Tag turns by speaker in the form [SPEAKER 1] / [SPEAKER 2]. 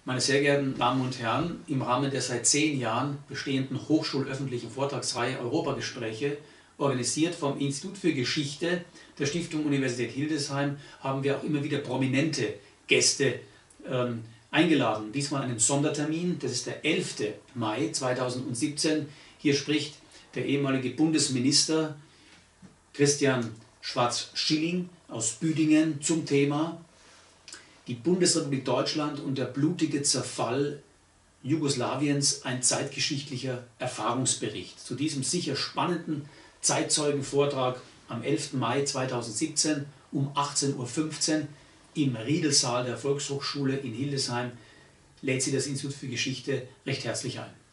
[SPEAKER 1] Meine sehr geehrten Damen und Herren, im Rahmen der seit 10 Jahren bestehenden hochschulöffentlichen Vortragsreihe Europagespräche, organisiert vom Institut für Geschichte der Stiftung Universität Hildesheim, haben wir auch immer wieder prominente Gäste eingeladen. Diesmal einen Sondertermin, das ist der 11. Mai 2017. Hier spricht der ehemalige Bundesminister Christian Schwarz-Schilling aus Büdingen zum Thema die Bundesrepublik Deutschland und der blutige Zerfall Jugoslawiens, ein zeitgeschichtlicher Erfahrungsbericht. Zu diesem sicher spannenden Zeitzeugenvortrag am 11. Mai 2017 um 18:15 Uhr im Riedelsaal der Volkshochschule in Hildesheim lädt Sie das Institut für Geschichte recht herzlich ein.